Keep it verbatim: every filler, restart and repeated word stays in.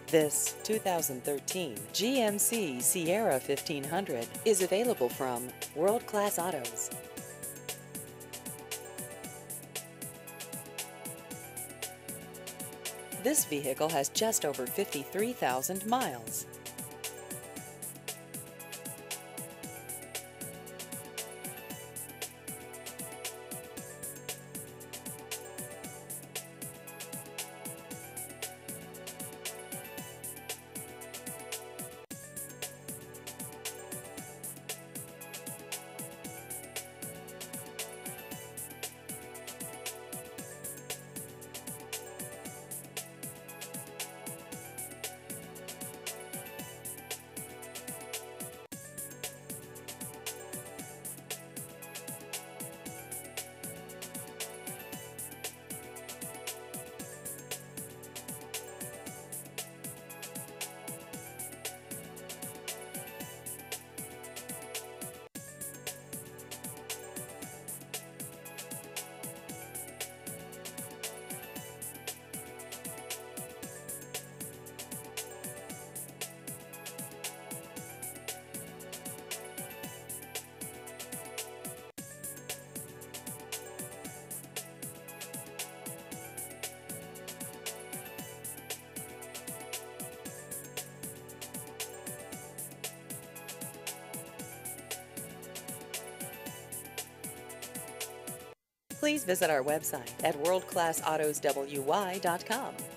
This two thousand thirteen G M C Sierra fifteen hundred is available from World Class Autos. This vehicle has just over fifty-three thousand miles. Please visit our website at world class autos w y dot com.